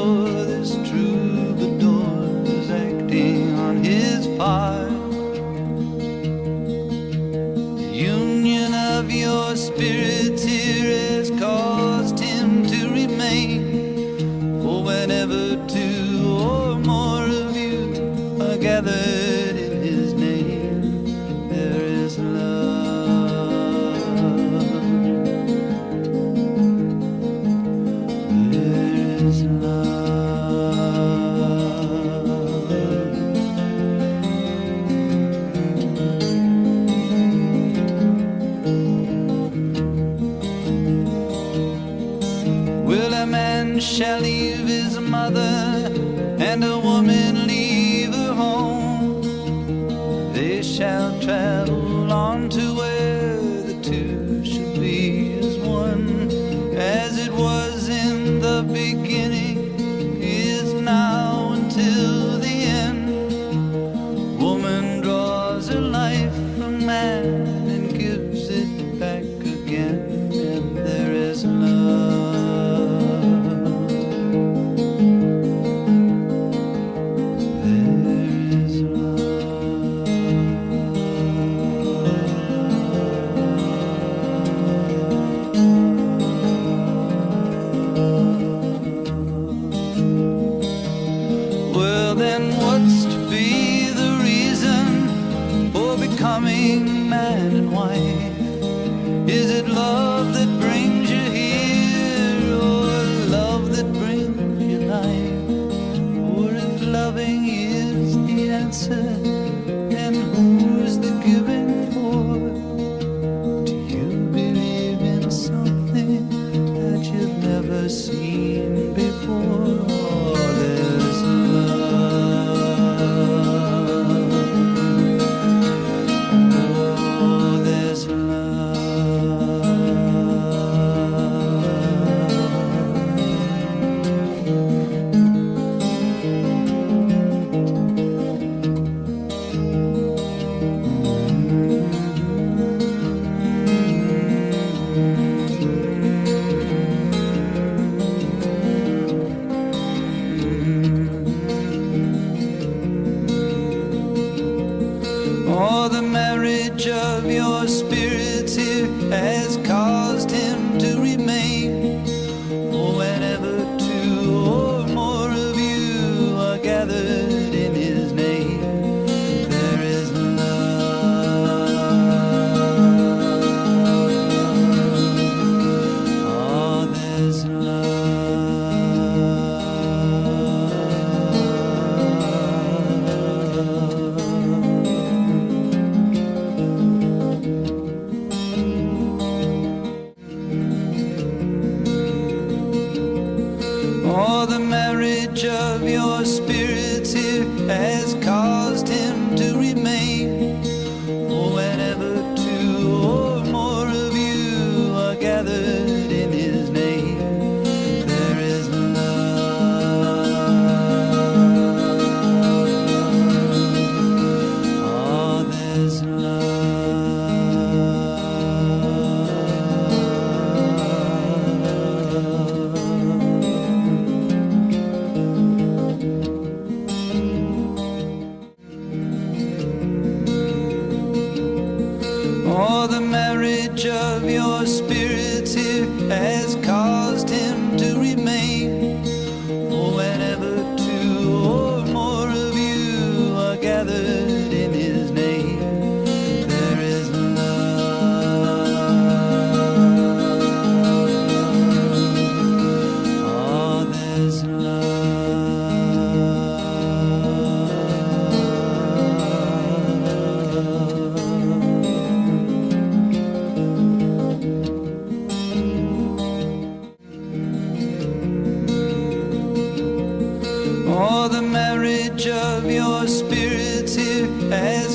door, this troubadour was acting on his part. The union of your spirits here has caused him to remain. For whenever two or more of you are gathered in his name, there is love. There is Will a man shall leave his mother, and a woman leave her home? They shall travel on to where the two shall be as one. As it was in the beginning, is now until the end. Woman draws her life from man and gives it back again, and there is love. Well, then what's to be the reason for becoming man and wife? Is it love that brings you here, or love that brings you life? Or if loving is the answer, then who's the giving for? Do you believe in something that you've never seen before? Oh, there's Oh, the marriage of your spirits here has caused him to remain. For whenever two or more of you are gathered in his name, there is love. Oh, there's love. Oh, the marriage of your spirits here has caused him to remain. For whenever two or more of you are gathered in his name, there is love. Oh, there's love. Oh, the marriage of your spirits here has caused him to remain. For whenever two or more of you are gathered in his name, there is love. Oh, there's love. Oh, the marriage of your spirits here has